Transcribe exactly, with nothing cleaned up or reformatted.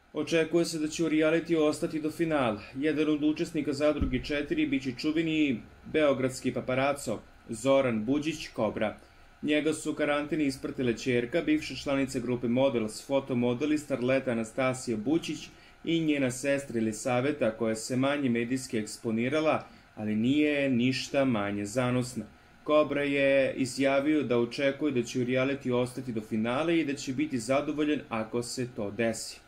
Očekuje se da će u realitiju ostati do finala. Jedan od učesnika Zadruge četiri biće čuveni beogradski paparaco Zoran Buđić Kobra. Njega su u karantini ispratile ćerka, bivša članica grupe Models, fotomodel i starleta Anastasija Bućić i njena sestra Elisaveta, koja se manje medijski eksponirala, ali nije ništa manje zanosna. Kobra je izjavio da očekuje da će u realitiju ostati do finala i da će biti zadovoljan ako se to desi.